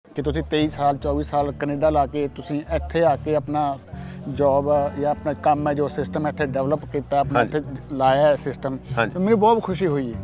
कि तुसीं 23 साल 24 साल कनेडा ला के तुसीं इत्थे आके अपना जॉब या अपना काम है जो सिस्टम इत्थे डेवलप किया अपना इत्थे लाया है सिस्टम, तो मेरी बहुत खुशी हुई है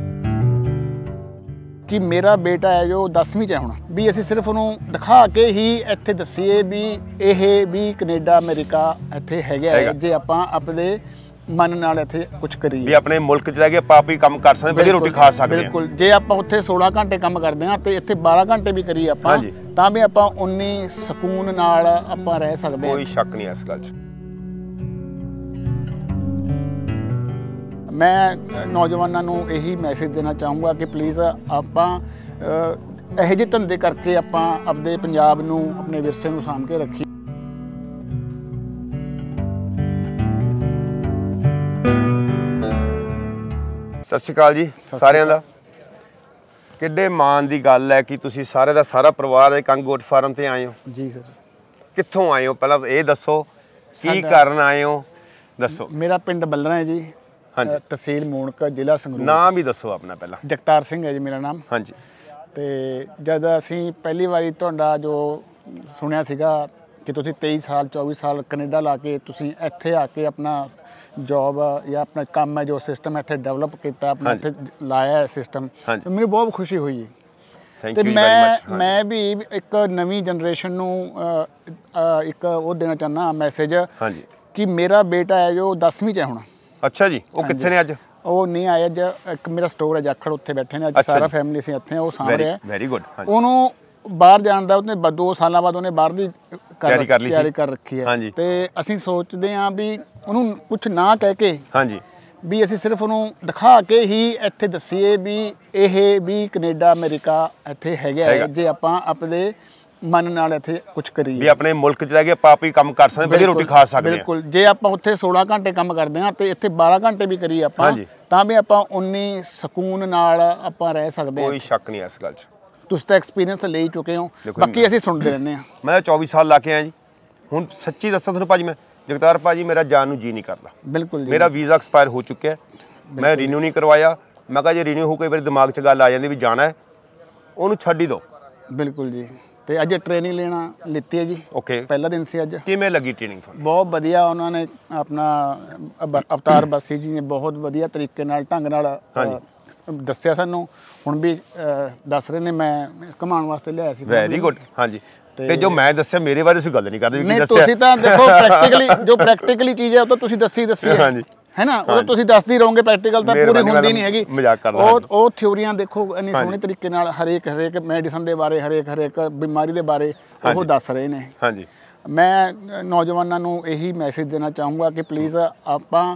कि मेरा बेटा है जो 10वीं च है हुण भी असीं सिर्फ उन्होंने दिखा के ही इत्थे दसीए भी यह भी कनेडा अमेरिका इत्थे हैगा जे आपां अपने मन नाल इत्थे कुछ करिए भी अपने मुल्क च रह के आप ही काम कर सकते, वधिया रोटी खा सकते। बिल्कुल, जे आपां उत्थे 16 घंटे काम करते हैं तो इत्थे 12 घंटे भी करिए आपां तां भी आपां उन्नी सकून नाल आपां रह सकते हैं। कोई शक नहीं इस गल च। मैं नौजवानों को यही मैसेज देना चाहूँगा कि प्लीज़ आपां ਇਹੋ ਜਿਹੇ ਧੰਦੇ करके आपां अपने पंजाब नूं अपने विरसे नूं साਂਭ के रखीए। सत श्री अकाल जी सारिਆਂ ਦਾ। ਕਿੱਡੇ ਮਾਣ ਦੀ ਗੱਲ ਹੈ ਕਿ ਤੁਸੀਂ ਸਾਰੇ ਦਾ ਸਾਰਾ ਪਰਿਵਾਰ ਇੱਕ ਗੋਟ ਫਾਰਮ ਤੇ ਆਏ ਹੋ। ਜੀ ਸਰ। ਕਿੱਥੋਂ ਆਏ ਹੋ ਪਹਿਲਾਂ ਇਹ ਦੱਸੋ, ਕੀ ਕਰਨ ਆਏ ਹੋ ਦੱਸੋ। ਮੇਰਾ ਪਿੰਡ ਬੱਲਰਾ ਹੈ ਜੀ, ਹਾਂਜੀ, ਤਹਿਸੀਲ ਮੂਣਕ, ਜ਼ਿਲ੍ਹਾ ਸੰਗਰੂਰ। ਨਾਮ ਵੀ ਦੱਸੋ ਆਪਣਾ ਪਹਿਲਾਂ। ਜਗਤਾਰ ਸਿੰਘ ਹੈ ਜੀ ਮੇਰਾ ਨਾਮ। ਹਾਂਜੀ। ਤੇ ਜਦ ਅਸੀਂ ਪਹਿਲੀ ਵਾਰੀ ਤੁਹਾਡਾ ਜੋ ਸੁਣਿਆ ਸੀਗਾ ਕਿ ਤੁਸੀਂ 23 ਸਾਲ 24 ਸਾਲ ਕੈਨੇਡਾ ਲਾ ਕੇ ਤੁਸੀਂ ਇੱਥੇ ਆ ਕੇ ਆਪਣਾ जॉब या अपना काम है जो सिस्टम इत्थे डेवलप किया अपना इत्थे लाया है सिस्टम, तो मेरी बहुत खुशी हुई है। तो मैं भी एक नवी जनरेशन नूं एक वो देना चाहना मैसेज कि मेरा बेटा है जो 10वीं च है हुण। अच्छा जी, वो कित्थे ने अज? वो नहीं आया अज, एक मेरा स्टोर है जाखड़, उत्थे बैठे ने अज सारा फैमिली असीं इत्थे वो सामभ रहे। Very good. ਉਹਨੂੰ ਬਾਹਰ ਜਾਣ ਦਾ ਉਹਨੇ 2 ਸਾਲਾਂ ਬਾਅਦ ਉਹਨੇ ਬਾਹਰ ਦੀ ਤਿਆਰੀ ਕਰ ਰੱਖੀ ਹੈ ਤੇ ਅਸੀਂ ਸੋਚਦੇ ਹਾਂ ਵੀ ਉਹਨੂੰ ਕੁਝ ਨਾ ਕਹਿ ਕੇ ਵੀ ਅਸੀਂ ਸਿਰਫ ਉਹਨੂੰ ਦਿਖਾ ਕੇ ਹੀ ਇੱਥੇ ਦਸੀਏ ਵੀ ਇਹ ਵੀ ਕੈਨੇਡਾ ਅਮਰੀਕਾ ਇੱਥੇ ਹੈਗਾ ਜੇ ਆਪਾਂ ਆਪਣੇ ਮਨ ਨਾਲ ਇੱਥੇ ਕੁਝ ਕਰੀਏ, ਵੀ ਆਪਣੇ ਮੁਲਕ 'ਚ ਰਹਿ ਕੇ ਆਪ ਹੀ ਕੰਮ ਕਰ ਸਕਦੇ, ਵਧੀਆ ਰੋਟੀ ਖਾ ਸਕਦੇ। ਬਿਲਕੁਲ, ਜੇ ਆਪਾਂ ਉੱਥੇ 16 ਘੰਟੇ ਕੰਮ ਕਰਦੇ ਹਾਂ ਤੇ ਇੱਥੇ 12 ਘੰਟੇ ਵੀ ਕਰੀਏ ਆਪਾਂ ਤਾਂ ਵੀ ਆਪਾਂ ਉਨੀ ਸਕੂਨ ਨਾਲ ਆਪਾਂ ਰਹਿ ਸਕਦੇ ਹਾਂ। ਕੋਈ ਸ਼ੱਕ ਨਹੀਂ ਇਸ ਗੱਲ 'ਚ। ਤੁਸੀਂ ਤਾਂ ਐਕਸਪੀਰੀਅੰਸ ਲੈ ਹੀ ਚੁੱਕੇ ਹੋ, ਬਾਕੀ ਅਸੀਂ ਸੁਣਦੇ ਰਹਿੰਦੇ ਹਾਂ। ਮੈਂ 24 ਸਾਲ ਲਾ ਕੇ ਆਇਆ ਜੀ। ਹੁਣ ਸੱਚੀ ਦੱਸਾਂ ਤੁਹਾਨੂੰ ਭਾਜੀ, ਮੈਂ ਜਗਤਾਰ ਭਾਜੀ ਮੇਰਾ ਜਾਣ ਨੂੰ ਜੀ ਨਹੀਂ ਕਰਦਾ। ਬਿਲਕੁਲ ਜੀ, ਮੇਰਾ ਵੀਜ਼ਾ ਐਕਸਪਾਇਰ ਹੋ ਚੁੱਕਿਆ, ਮੈਂ ਰੀਨਿਊ ਨਹੀਂ ਕਰਵਾਇਆ। ਮੈਂ ਕਿਹਾ ਜੇ ਰੀਨਿਊ ਹੋ ਕਈ ਵਾਰੀ ਦਿਮਾਗ 'ਚ ਗੱਲ ਆ ਜਾਂਦੀ ਵੀ ਜਾਣਾ ਹੈ, ਉਹਨੂੰ ਛੱਡ ਹੀ ਦਿਓ। ਬਿਲਕੁਲ ਜੀ। ਤੇ ਅੱਜ ਟ੍ਰੇਨਿੰਗ ਲੈਣਾ ਲਿੱਤੀ ਹੈ ਜੀ। ਓਕੇ, ਪਹਿਲਾ ਦਿਨ ਸੀ ਅੱਜ। ਕਿਵੇਂ ਲੱਗੀ ਟ੍ਰੇਨਿੰਗ ਤੁਹਾਨੂੰ? ਬਹੁਤ ਵਧੀਆ, ਉਹਨਾਂ ਨੇ ਆਪਣਾ ਅਵਤਾਰ ਬਾਸੀ ਜੀ ਨੇ ਬਹੁਤ ਵਧੀਆ ਤਰੀਕੇ ਨਾਲ ਢੰਗ ਨਾਲ ਦੱਸਿਆ ਸਾਨੂੰ। ਹੁਣ ਵੀ ਦੱਸ ਰਹੇ ਨੇ, ਮੈਂ ਘੁਮਾਉਣ ਵਾਸਤੇ ਲਿਆਇਆ ਸੀ। Very good. ਹਾਂਜੀ, ਤੇ ਜੋ ਮੈਂ ਦੱਸਿਆ ਮੇਰੇ ਬਾਰੇ ਤੁਸੀਂ ਗੱਲ ਨਹੀਂ ਕਰਦੇ ਵੀ ਕੀ ਦੱਸਿਆ। ਤੁਸੀਂ ਤਾਂ ਦੇਖੋ ਪ੍ਰੈਕਟੀਕਲੀ ਜੋ ਪ੍ਰੈਕਟੀਕਲੀ ਚੀਜ਼ ਹੈ ਉਹ ਤਾਂ ਤੁਸੀਂ ਦੱਸੀ ਹਾਂਜੀ ਹੈ ਨਾ, ਉਹ ਤੁਸੀਂ ਦੱਸਦੀ ਰਹੋਗੇ, ਪ੍ਰੈਕਟੀਕਲ ਤਾਂ ਪੂਰੀ ਹੁੰਦੀ ਨਹੀਂ ਹੈਗੀ। ਮਜ਼ਾਕ ਕਰਦਾ। ਉਹ ਥਿਊਰੀਆਂ ਦੇਖੋ ਇੰਨੀ ਸੋਹਣੇ ਤਰੀਕੇ ਨਾਲ ਹਰੇਕ ਮੈਡੀਸਨ ਦੇ ਬਾਰੇ, ਹਰੇਕ ਬਿਮਾਰੀ ਦੇ ਬਾਰੇ ਉਹ ਦੱਸ ਰਹੇ ਨੇ। ਹਾਂਜੀ, ਮੈਂ ਨੌਜਵਾਨਾਂ ਨੂੰ ਇਹੀ ਮੈਸੇਜ ਦੇਣਾ ਚਾਹੂੰਗਾ ਕਿ ਪਲੀਜ਼ ਆਪਾਂ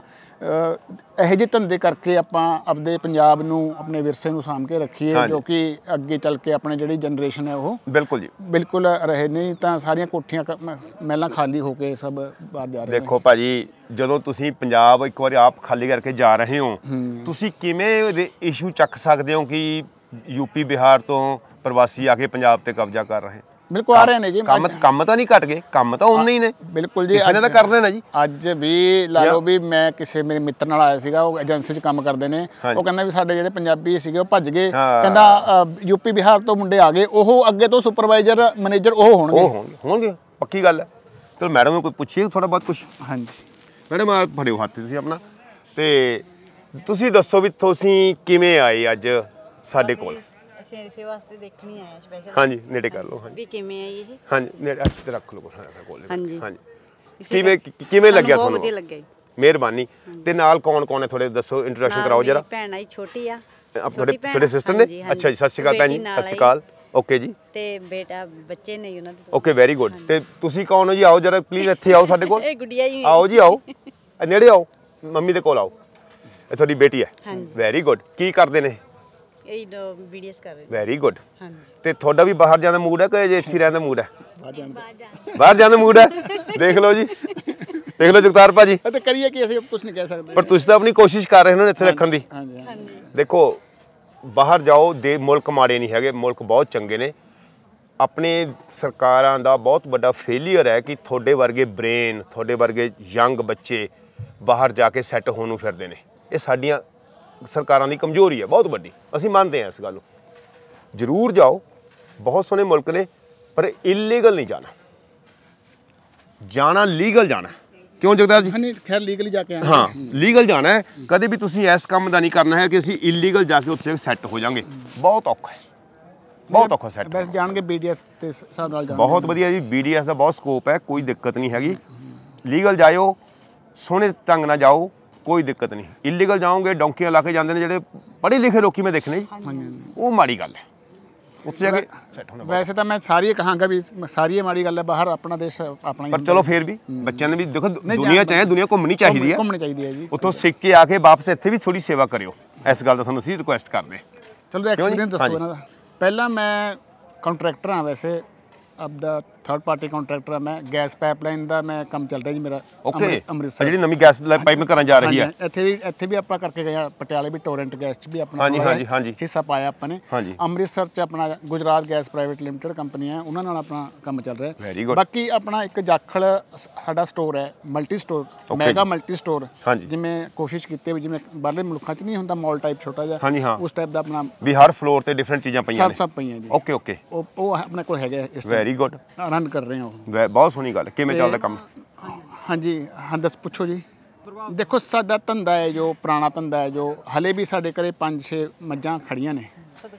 ਇਹੋ ਜਿਹੇ ਧੰਦੇ ਕਰਕੇ ਆਪਾਂ ਆਪਣੇ ਪੰਜਾਬ ਨੂੰ ਆਪਣੇ ਵਿਰਸੇ ਨੂੰ ਸਾਂਭ ਕੇ ਰੱਖੀਏ, ਜੋ ਕਿ ਅੱਗੇ ਚੱਲ ਕੇ ਆਪਣੇ ਜਿਹੜੀ ਜਨਰੇਸ਼ਨ ਹੈ ਉਹ ਬਿਲਕੁਲ ਜੀ ਬਿਲਕੁਲ ਰਹੇ। ਨਹੀਂ ਤਾਂ ਸਾਰੀਆਂ ਕੋਠੀਆਂ ਮਹਿਲਾਂ ਖਾਲੀ ਹੋ ਕੇ ਸਭ ਬਾਹਰ ਜਾ ਰਹੇ। ਦੇਖੋ ਭਾਜੀ, ਜਦੋਂ ਤੁਸੀਂ ਪੰਜਾਬ ਇੱਕ ਵਾਰੀ ਆਪ ਖਾਲੀ ਕਰਕੇ ਜਾ ਰਹੇ ਹੋ, ਤੁਸੀਂ ਕਿਵੇਂ ਇਸ਼ੂ ਚੱਕ ਸਕਦੇ ਹੋ ਕਿ ਯੂਪੀ ਬਿਹਾਰ ਤੋਂ ਪ੍ਰਵਾਸੀ ਆ ਕੇ ਪੰਜਾਬ ਤੇ ਕਬਜ਼ਾ ਕਰ ਰਹੇ? ਬਿਲਕੁਲ ਆ ਰਹੇ ਨੇ ਜੀ। ਕੰਮ ਤਾਂ ਨਹੀਂ ਘਟ ਗਏ, ਕੰਮ ਤਾਂ ਉਨੇ ਹੀ ਨੇ। ਬਿਲਕੁਲ ਜੀ, ਕਿਸੇ ਨੇ ਤਾਂ ਕਰਨਾ ਨਾ ਜੀ। ਅੱਜ ਵੀ ਲਾ ਲਓ ਵੀ ਮੈਂ ਕਿਸੇ ਮੇਰੇ ਮਿੱਤਰ ਨਾਲ ਆਇਆ ਸੀਗਾ, ਉਹ ਏਜੰਸੀ 'ਚ ਕੰਮ ਕਰਦੇ ਨੇ। ਉਹ ਕਹਿੰਦਾ ਵੀ ਸਾਡੇ ਜਿਹੜੇ ਪੰਜਾਬੀ ਸੀਗੇ ਉਹ ਭੱਜ ਗਏ, ਕਹਿੰਦਾ ਯੂਪੀ ਬਿਹਾਰ ਤੋਂ ਮੁੰਡੇ ਆ ਗਏ, ਉਹ ਅੱਗੇ ਤੋਂ ਸੁਪਰਵਾਈਜ਼ਰ ਮੈਨੇਜਰ ਉਹ ਹੋਣਗੇ। ਪੱਕੀ ਗੱਲ ਹੈ। ਚਲੋ ਮੈਡਮ ਨੂੰ ਕੋਈ ਪੁੱਛੀਏ ਥੋੜਾ ਬਹੁਤ ਕੁਛ। ਹਾਂਜੀ ਮੈਡਮ, ਆ ਫੜਿਓ ਹੱਥ ਤੁਸੀਂ ਆਪਣਾ, ਤੇ ਤੁਸੀਂ ਦੱਸੋ ਵੀ ਤੁਸੀਂ ਕਿਵੇਂ ਆਏ ਅੱਜ ਸਾਡੇ ਕੋਲ? ਇਸੇ ਵਾਸਤੇ ਦੇਖਣੀ ਆਇਆ ਸਪੈਸ਼ਲ। ਹਾਂਜੀ, ਨੇੜੇ ਕਰ ਲਓ। ਹਾਂਜੀ, ਵੀ ਕਿਵੇਂ ਆਈ ਇਹ? ਹਾਂਜੀ, ਨੇੜੇ ਤੇ ਰੱਖ ਲਓ ਕੋਲ। ਹਾਂਜੀ ਹਾਂਜੀ, ਕਿਵੇਂ ਲੱਗਿਆ ਤੁਹਾਨੂੰ? ਬਹੁਤ ਵਧੀਆ ਲੱਗਿਆ ਜੀ। ਮਿਹਰਬਾਨੀ। ਤੇ ਨਾਲ ਕੌਣ ਕੌਣ ਹੈ ਥੋੜੇ ਦੱਸੋ, ਇੰਟਰੋਡਕਸ਼ਨ ਕਰਾਓ ਜਰਾ। ਭੈਣ ਆਈ ਛੋਟੀ ਆ, ਤੁਹਾਡੇ ਸਿਸਟਰ ਨੇ? ਅੱਛਾ ਜੀ, ਸਤਿ ਸ਼੍ਰੀ ਅਕਾਲ ਭੈਣ ਜੀ। ਸਤਿ ਸ਼੍ਰੀ ਅਕਾਲ। ਓਕੇ ਜੀ। ਤੇ ਬੇਟਾ ਬੱਚੇ ਨੇ ਉਹਨਾਂ ਦੇ। Okay, very good. ਤੇ ਤੁਸੀਂ ਕੌਣ ਹੋ ਜੀ? ਆਓ ਜਰਾ ਪਲੀਜ਼, ਇੱਥੇ ਆਓ ਸਾਡੇ ਕੋਲ। ਇਹ ਗੁੱਡੀਆ ਜੀ। ਆਓ ਜੀ, ਆਓ ਨੇੜੇ ਆਓ, ਮੰਮੀ ਦੇ ਕੋਲ ਆਓ। ਇਹ ਤੁਹਾਡੀ ਬੇਟੀ ਹੈ? Very good. ਕੀ ਕਰਦੇ ਨੇ? ਇਹ ਵੀਡੀਓਸ ਕਰ ਰਹੇ। Very good. ਹਾਂਜੀ, ਤੇ ਤੁਹਾਡਾ ਵੀ ਬਾਹਰ ਜਾਣ ਦਾ ਮੂਡ ਹੈ ਕਿ ਜੇ ਇੱਥੇ ਰਹਿਣ ਦਾ ਮੂਡ ਹੈ? ਬਾਹਰ ਜਾਣ ਦਾ ਮੂਡ ਹੈ। ਦੇਖ ਲਓ ਜੀ, ਦੇਖ ਲਓ ਜਗਤਾਰ ਭਾਜੀ। ਤੇ ਕਰੀਏ ਕਿ ਅਸੀਂ ਕੁਝ ਨਹੀਂ ਕਹਿ ਸਕਦੇ, ਪਰ ਤੁਸੀਂ ਤਾਂ ਆਪਣੀ ਕੋਸ਼ਿਸ਼ ਕਰ ਰਹੇ ਹੋ ਇੱਥੇ ਰੱਖਣ ਦੀ। ਦੇਖੋ, ਬਾਹਰ ਜਾਓ, ਦੇ ਮੁਲਕ ਮਾੜੇ ਨਹੀਂ ਹੈਗੇ, ਮੁਲਕ ਬਹੁਤ ਚੰਗੇ ਨੇ। ਆਪਣੇ ਸਰਕਾਰਾਂ ਦਾ ਬਹੁਤ ਵੱਡਾ ਫੇਲੀਅਰ ਹੈ ਕਿ ਤੁਹਾਡੇ ਵਰਗੇ ਬ੍ਰੇਨ, ਤੁਹਾਡੇ ਵਰਗੇ ਯੰਗ ਬੱਚੇ ਬਾਹਰ ਜਾ ਕੇ ਸੈੱਟ ਹੋਣ ਨੂੰ ਫਿਰਦੇ ਨੇ। ਇਹ ਸਾਡੀਆਂ ਸਰਕਾਰਾਂ ਦੀ ਕਮਜ਼ੋਰੀ ਹੈ ਬਹੁਤ ਵੱਡੀ, ਅਸੀਂ ਮੰਨਦੇ ਹਾਂ ਇਸ ਗੱਲ ਨੂੰ। ਜ਼ਰੂਰ ਜਾਓ, ਬਹੁਤ ਸੋਹਣੇ ਮੁਲਕ ਨੇ, ਪਰ ਇਲੀਗਲ ਨਹੀਂ ਜਾਣਾ ਲੀਗਲ ਜਾਣਾ। ਕਿਉਂ ਜਗਤਾਰ ਜੀ? ਹਾਂਜੀ, ਖੈਰ ਲੀਗਲੀ ਜਾ ਕੇ ਆਣਾ। ਹਾਂ, ਲੀਗਲ ਜਾਣਾ ਹੈ। ਕਦੇ ਵੀ ਤੁਸੀਂ ਇਸ ਕੰਮ ਦਾ ਨਹੀਂ ਕਰਨਾ ਹੈ ਕਿ ਅਸੀਂ ਇਲੀਗਲ ਜਾ ਕੇ ਉੱਥੇ ਸੈੱਟ ਹੋ ਜਾਾਂਗੇ। ਬਹੁਤ ਔਖਾ ਹੈ, ਬਹੁਤ ਔਖਾ ਸੈੱਟ। ਬਸ ਜਾਣਗੇ BDS ਤੇ ਹਿਸਾਬ ਨਾਲ ਜਾਣਗੇ। ਬਹੁਤ ਵਧੀਆ ਜੀ, BDS ਦਾ ਬਹੁਤ ਸਕੋਪ ਹੈ, ਕੋਈ ਦਿੱਕਤ ਨਹੀਂ ਹੈਗੀ। ਲੀਗਲ ਜਾਇਓ, ਸੋਹਣੇ ਢੰਗ ਨਾਲ ਜਾਓ, ਕੋਈ ਦਿੱਕਤ ਨਹੀਂ। ਇਲੀਗਲ ਜਾਓਗੇ, ਡੌਂਕੀਆਂ ਲਾ ਕੇ ਜਾਂਦੇ ਨੇ ਜਿਹੜੇ ਪੜ੍ਹੇ ਲਿਖੇ ਲੋਕੀ, ਮੈਂ ਦੇਖਣੇ ਜੀ, ਉਹ ਮਾੜੀ ਗੱਲ ਹੈ। ਉੱਥੇ ਜਾ ਕੇ ਸੈੱਟ ਹੋਣਾ। ਵੈਸੇ ਤਾਂ ਮੈਂ ਸਾਰੀ ਕਹਾਂਗਾ ਵੀ ਸਾਰੀ ਮਾੜੀ ਗੱਲ ਹੈ, ਬਾਹਰ ਆਪਣਾ ਦੇਸ਼ ਆਪਣਾ ਹੀ। ਪਰ ਚਲੋ ਫੇਰ ਵੀ ਬੱਚਿਆਂ ਨੇ ਵੀ ਦੇਖੋ, ਦੁਨੀਆ ਚ ਆਏ, ਦੁਨੀਆ ਘੁੰਮਣੀ ਚਾਹੀਦੀ ਹੈ, ਘੁੰਮਣੀ ਚਾਹੀਦੀ ਹੈ ਜੀ। ਉੱਥੋਂ ਸਿੱਖ ਕੇ ਆ ਕੇ ਵਾਪਸ ਇੱਥੇ ਵੀ ਥੋੜੀ ਸੇਵਾ ਕਰਿਓ। ਇਸ ਗੱਲ ਦਾ ਤੁਹਾਨੂੰ ਅਸੀਂ ਰਿਕੁਐਸਟ ਕਰਦੇ। ਚਲੋ ਐਕਸਪੀਰੀਅੰਸ ਦੱਸੋ ਇਹਨਾਂ ਦਾ। ਪਹਿਲਾਂ ਮੈਂ ਕੰਟਰੈਕਟਰ ਹਾਂ, ਵੈਸੇ ਆਪਦਾ ਥਰਡ ਪਾਰਟੀ ਕੰਟਰੈਕਟਰ ਹਾਂ ਮੈਂ। ਗੈਸ ਪਾਈਪਲਾਈਨ ਦਾ ਮੈਂ ਕੰਮ ਚੱਲ ਰਿਹਾ ਜੀ ਮੇਰਾ ਅੰਮ੍ਰਿਤਸਰ। ਜਿਹੜੀ ਨਵੀਂ ਗੈਸ ਪਾਈਪਲਾਈਨ ਕਰਨ ਜਾ ਰਹੀ ਹੈ, ਇੱਥੇ ਵੀ ਆਪਾਂ ਕਰਕੇ ਗਏ ਪਟਿਆਲੇ ਵੀ, ਟੋਰੈਂਟ ਗੈਸ 'ਚ ਵੀ ਆਪਣਾ ਹਾਂਜੀ ਹਿੱਸਾ ਪਾਇਆ ਆਪਾਂ ਨੇ। ਅੰਮ੍ਰਿਤਸਰ 'ਚ ਆਪਣਾ Gujarat gas private limited company ਹੈ, ਉਹਨਾਂ ਨਾਲ ਆਪਣਾ ਕੰਮ ਚੱਲ ਰਿਹਾ। ਬਾਕੀ ਆਪਣਾ ਇੱਕ ਜਾਖਲ ਸਾਡਾ ਸਟੋਰ ਹੈ, multi store, mega multi store. ਜਿਵੇਂ ਕੋਸ਼ਿਸ਼ ਕੀਤੀ ਵੀ ਜਿਵੇਂ ਬਾਹਰਲੇ ਮੁਲਕਾਂ 'ਚ ਨਹੀਂ ਹੁੰਦਾ ਮਾਲ ਟਾਈਪ ਛੋਟਾ ਜਿਹਾ, ਉਸ ਟਾਈਪ ਦਾ ਆਪਣਾ ਵੀ ਹਰ ਫਲੋਰ ਤੇ ਡਿਫਰੈਂਟ ਚੀਜ਼ਾਂ ਪਈਆਂ ਨੇ। ਸਭ ਪਈਆਂ ਜੀ। ਓਕੇ ਉਹ ਆਪਣੇ ਕੋਲ ਹੈਗਾ ਇਸ ਵੈਰੀ ਗੁੱਡ, ਰਨ ਕਰ ਰਹੇ ਹੋ। ਬਹੁਤ ਸੋਹਣੀ ਗੱਲ। ਕਿਵੇਂ ਚੱਲਦਾ ਕੰਮ? ਹਾਂਜੀ ਹਾਂ, ਦੱਸ ਪੁੱਛੋ ਜੀ। ਦੇਖੋ ਸਾਡਾ ਧੰਦਾ ਹੈ ਜੋ ਪੁਰਾਣਾ ਧੰਦਾ ਹੈ, ਜੋ ਹਲੇ ਵੀ ਸਾਡੇ ਘਰੇ 5-6 ਮੱਝਾਂ ਖੜੀਆਂ ਨੇ।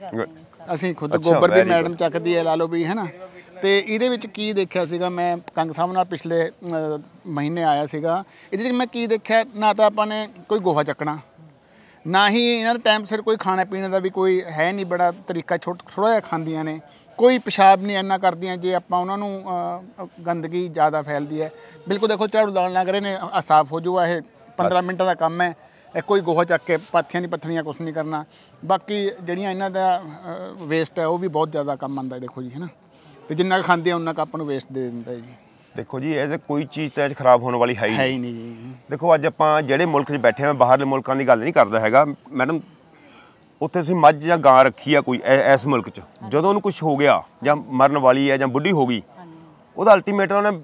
ਅਸੀਂ ਖੁਦ ਗੋਬਰ ਵੀ ਮੈਡਮ ਚੱਕਦੀ ਹੈ, ਲਾ ਲਓ ਵੀ, ਹੈ ਨਾ। ਤੇ ਇਹਦੇ ਵਿੱਚ ਕੀ ਦੇਖਿਆ ਸੀਗਾ ਮੈਂ, ਕੰਗ ਸਾਹਿਬ ਨਾਲ ਪਿਛਲੇ ਮਹੀਨੇ ਆਇਆ ਸੀਗਾ। ਇਹਦੇ 'ਚ ਮੈਂ ਕੀ ਦੇਖਿਆ, ਨਾ ਤਾਂ ਆਪਾਂ ਨੇ ਕੋਈ ਗੋਹਾ ਚੱਕਣਾ, ਨਾ ਹੀ ਇਹਨਾਂ ਦਾ ਟਾਈਮ ਸਿਰ ਕੋਈ ਖਾਣੇ ਪੀਣੇ ਦਾ ਵੀ ਕੋਈ ਹੈ ਨਹੀਂ, ਬੜਾ ਤਰੀਕਾ ਥੋੜ੍ਹਾ ਜਿਹਾ ਖਾਂਦੀਆਂ ਨੇ। ਕੋਈ ਪਿਸ਼ਾਬ ਨਹੀਂ ਇੰਨਾ ਕਰਦੀਆਂ ਜੇ ਆਪਾਂ ਉਹਨਾਂ ਨੂੰ ਗੰਦਗੀ ਜ਼ਿਆਦਾ ਫੈਲਦੀ ਹੈ। ਬਿਲਕੁਲ ਦੇਖੋ ਝਾੜੂ ਲਾਉਣ ਲੱਗ ਰਹੇ ਨੇ, ਸਾਫ਼ ਹੋ ਜਾਊਗਾ। ਇਹ 15 ਮਿੰਟਾਂ ਦਾ ਕੰਮ ਹੈ। ਇਹ ਕੋਈ ਗੋਹਾ ਚੱਕ ਕੇ ਪਾਥੀਆਂ ਨਹੀਂ ਪੱਥਣੀਆਂ, ਕੁਛ ਨਹੀਂ ਕਰਨਾ। ਬਾਕੀ ਜਿਹੜੀਆਂ ਇਹਨਾਂ ਦਾ ਵੇਸਟ ਹੈ ਉਹ ਵੀ ਬਹੁਤ ਜ਼ਿਆਦਾ ਕੰਮ ਆਉਂਦਾ ਦੇਖੋ ਜੀ, ਹੈ ਨਾ। ਤੇ ਜਿੰਨਾ ਕੁ ਖਾਂਦੇ ਆ ਉਹਨਾਂ ਕੁ ਆਪਾਂ ਨੂੰ ਵੇਸਟ ਦੇ ਦਿੰਦਾ ਜੀ। ਦੇਖੋ ਜੀ, ਇਹ ਕੋਈ ਚੀਜ਼ ਤਾਂ ਖਰਾਬ ਹੋਣ ਵਾਲੀ ਹੈ ਹੀ ਨਹੀਂ ਜੀ। ਦੇਖੋ ਅੱਜ ਆਪਾਂ ਜਿਹੜੇ ਮੁਲਕ 'ਚ ਬੈਠੇ ਹਾਂ, ਬਾਹਰਲੇ ਮੁਲਕਾਂ ਦੀ ਗੱਲ ਨਹੀਂ ਕਰਦਾ ਹੈਗਾ ਮੈਡਮ। ਉੱਥੇ ਤੁਸੀਂ ਮੱਝ ਜਾਂ ਗਾਂ ਰੱਖੀ ਆ ਕੋਈ ਇਸ ਮੁਲਕ 'ਚ, ਜਦੋਂ ਉਹਨੂੰ ਕੁਝ ਹੋ ਗਿਆ ਜਾਂ ਮਰਨ ਵਾਲੀ ਹੈ ਜਾਂ ਬੁੱਢੀ ਹੋ ਗਈ, ਉਹਦਾ ਅਲਟੀਮੇਟ ਉਹਨੇ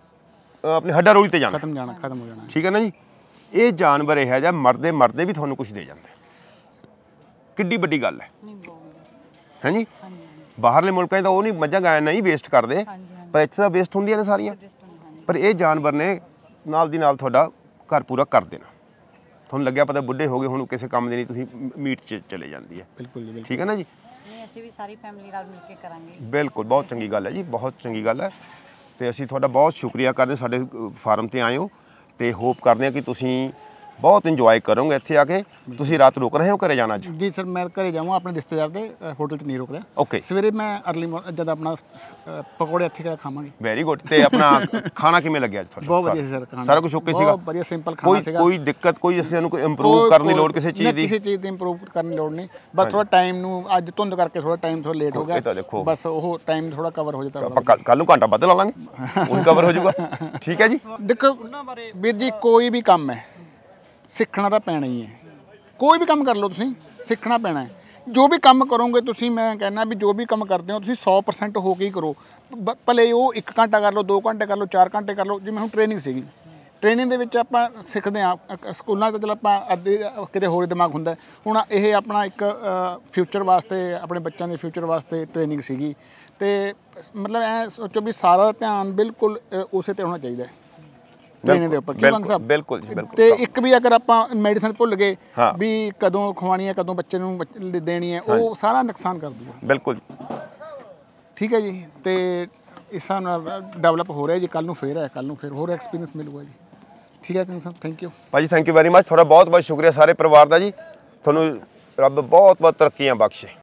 ਆਪਣੀ ਹੱਡਾ ਰੋਲੀ ਤੇ ਜਾਣਾ, ਖਤਮ ਹੋ ਜਾਣਾ। ਠੀਕ ਹੈ ਨਾ ਜੀ। ਇਹ ਜਾਨਵਰ ਇਹ ਜਿਹਾ ਮਰਦੇ ਵੀ ਤੁਹਾਨੂੰ ਕੁਝ ਦੇ ਜਾਂਦਾ। ਕਿੱਡੀ ਵੱਡੀ ਗੱਲ ਹੈ, ਹੈ ਜੀ। ਬਾਹਰਲੇ ਮੁਲਕਾਂ 'ਚ ਤਾਂ ਉਹ ਨਹੀਂ, ਮੱਝਾਂ ਗਾਂ ਨਹੀਂ ਵੇਸਟ ਕਰਦੇ, ਪਰ ਇੱਥੇ ਤਾਂ ਵੇਸਟ ਹੁੰਦੀਆਂ ਨੇ ਸਾਰੀਆਂ। ਪਰ ਇਹ ਜਾਨਵਰ ਨੇ ਨਾਲ ਦੀ ਨਾਲ ਤੁਹਾਡਾ ਘਰ ਪੂਰਾ ਕਰ ਦੇਣਾ। ਤੁਹਾਨੂੰ ਲੱਗਿਆ ਪਤਾ ਬੁੱਢੇ ਹੋ ਗਏ ਹੁਣ ਕਿਸੇ ਕੰਮ ਦੇ ਨਹੀਂ, ਤੁਸੀਂ ਮੀਟ 'ਚ ਚਲੇ ਜਾਂਦੀ ਹੈ। ਬਿਲਕੁਲ ਠੀਕ ਹੈ ਨਾ ਜੀ। ਨਹੀਂ, ਅਸੀਂ ਵੀ ਸਾਰੀ ਫੈਮਿਲੀ ਨਾਲ ਮਿਲ ਕੇ ਕਰਾਂਗੇ। ਬਿਲਕੁਲ, ਬਹੁਤ ਚੰਗੀ ਗੱਲ ਹੈ ਜੀ, ਬਹੁਤ ਚੰਗੀ ਗੱਲ ਹੈ। ਤੇ ਅਸੀਂ ਤੁਹਾਡਾ ਬਹੁਤ ਸ਼ੁਕਰੀਆ ਕਰਦੇ ਸਾਡੇ ਫਾਰਮ ਤੇ ਆਏ ਹੋ, ਤੇ ਹੋਪ ਕਰਦੇ ਹਾਂ ਕਿ ਤੁਸੀਂ ਬਹੁਤ ਇੰਜੋਏ ਕਰੋਗੇ ਇੱਥੇ ਆ ਕੇ। ਤੁਸੀਂ ਰਾਤ ਰੁਕ ਰਹੇ ਹੋ, ਘਰੇ ਜਾਣਾ ਅੱਜ? ਜੀ ਸਰ, ਮੈਂ ਘਰੇ ਜਾਵਾਂ ਆਪਣੇ ਰਿਸ਼ਤੇਦਾਰ ਦੇ, ਹੋਟਲ 'ਚ ਨਹੀਂ ਰੁਕ ਰਿਹਾ। ਓਕੇ, ਸਵੇਰੇ ਮੈਂ ਅਰਲੀ ਜਦ ਆਪਣਾ ਪਕੌੜੇ ਇੱਥੇ ਖਾਵਾਂਗੇ। Very good. ਤੇ ਆਪਣਾ ਖਾਣਾ ਕਿਵੇਂ ਲੱਗਿਆ ਅੱਜ ਤੁਹਾਡਾ? ਬਹੁਤ ਵਧੀਆ ਸੀ ਸਰ, ਖਾਣਾ ਸਾਰਾ ਕੁਝ ਓਕੇ ਸੀਗਾ? ਬਹੁਤ ਵਧੀਆ ਸਿੰਪਲ ਖਾਣਾ ਸੀਗਾ। ਕੋਈ ਦਿੱਕਤ, ਕੋਈ ਅਸੀਂ ਨੂੰ ਕੋਈ ਇੰਪਰੂਵ ਕਰਨ ਦੀ ਲੋੜ ਕਿਸੇ ਚੀਜ਼ ਦੀ? ਕਿਸੇ ਚੀਜ਼ ਦੀ ਇੰਪਰੂਵ ਕਰਨ ਦੀ ਲੋੜ ਨਹੀਂ, ਬਸ ਥੋੜਾ ਟਾਈਮ ਨੂੰ ਅੱਜ ਧੁੰਦ ਕਰਕੇ ਥੋੜਾ ਟਾਈਮ ਥੋੜਾ ਲੇਟ ਹੋ ਗਿਆ, ਬਸ ਉਹ ਟਾਈਮ ਥੋੜਾ ਕਵਰ ਹੋ ਜਾਤਾ। ਆਪਾਂ ਕੱਲ ਨੂੰ ਘੰਟਾ ਵੱਧ ਲਾ ਲਾਂਗੇ, ਉਹ ਕਵਰ ਹੋ ਜਾਊਗਾ। ਠੀਕ ਹੈ ਜੀ। ਦੇਖੋ ਵੀਰ ਜੀ, ਕੋਈ ਵੀ ਕੰਮ ਹੈ ਸਿੱਖਣਾ ਤਾਂ ਪੈਣਾ ਹੀ ਹੈ। ਕੋਈ ਵੀ ਕੰਮ ਕਰ ਲਓ ਤੁਸੀਂ, ਸਿੱਖਣਾ ਪੈਣਾ ਹੈ। ਜੋ ਵੀ ਕੰਮ ਕਰੋਗੇ ਤੁਸੀਂ, ਮੈਂ ਕਹਿੰਦਾ ਵੀ ਜੋ ਵੀ ਕੰਮ ਕਰਦੇ ਹੋ ਤੁਸੀਂ 100% ਹੋ ਕੇ ਹੀ ਕਰੋ। ਭਲੇ ਉਹ 1 ਘੰਟਾ ਕਰ ਲਓ, 2 ਘੰਟੇ ਕਰ ਲਓ, 4 ਘੰਟੇ ਕਰ ਲਓ। ਜਿਵੇਂ ਹੁਣ ਟ੍ਰੇਨਿੰਗ ਸੀਗੀ, ਟ੍ਰੇਨਿੰਗ ਦੇ ਵਿੱਚ ਆਪਾਂ ਸਿੱਖਦੇ ਹਾਂ। ਸਕੂਲਾਂ 'ਚ ਚਲ ਆਪਾਂ ਅੱਧੇ ਕਿਤੇ ਹੋਰ ਦਿਮਾਗ ਹੁੰਦਾ। ਹੁਣ ਇਹ ਆਪਣਾ ਇੱਕ ਫਿਊਚਰ ਵਾਸਤੇ, ਆਪਣੇ ਬੱਚਿਆਂ ਦੇ ਫਿਊਚਰ ਵਾਸਤੇ ਟ੍ਰੇਨਿੰਗ ਸੀਗੀ। ਤੇ ਮਤਲਬ ਐ ਸੋਚੋ ਵੀ ਸਾਰਾ ਧਿਆਨ ਬਿਲਕੁਲ ਉਸੇ ਤੇ ਹੋਣਾ ਚਾਹੀਦਾ ਹੈ ਟ੍ਰੇਨਿੰਗ ਦੇ ਉੱਪਰ। ਕੀ ਮੰਗ ਸਾਹਿਬ? ਬਿਲਕੁਲ ਜੀ, ਬਿਲਕੁਲ। ਤੇ ਇੱਕ ਵੀ ਅਗਰ ਆਪਾਂ ਮੈਡੀਸਨ ਭੁੱਲ ਗਏ ਵੀ ਕਦੋਂ ਖਵਾਉਣੀ ਹੈ, ਕਦੋਂ ਬੱਚੇ ਨੂੰ ਦੇਣੀ ਹੈ, ਉਹ ਸਾਰਾ ਨੁਕਸਾਨ ਕਰ ਦੂਗਾ। ਬਿਲਕੁਲ ਠੀਕ ਹੈ ਜੀ। ਤੇ ਇਸ ਹਿਸਾਬ ਨਾਲ ਡਿਵੈਲਪ ਹੋ ਰਿਹਾ ਜੀ। ਕੱਲ ਨੂੰ ਫਿਰ ਹੋਰ ਐਕਸਪੀਰੀਅੰਸ ਮਿਲੂਗਾ ਜੀ। ਠੀਕ ਹੈ ਕੰਗ ਸਾਹਿਬ, ਥੈਂਕ ਯੂ ਭਾਜੀ, ਥੈਂਕ ਯੂ ਵੈਰੀ ਮਚ। ਤੁਹਾਡਾ ਬਹੁਤ ਬਹੁਤ ਸ਼ੁਕਰੀਆ ਸਾਰੇ ਪਰਿਵਾਰ ਦਾ ਜੀ। ਤੁਹਾਨੂੰ ਰੱਬ ਬਹੁਤ ਬਹੁਤ ਤਰੱਕੀਆਂ ਬਖਸ਼ੇ।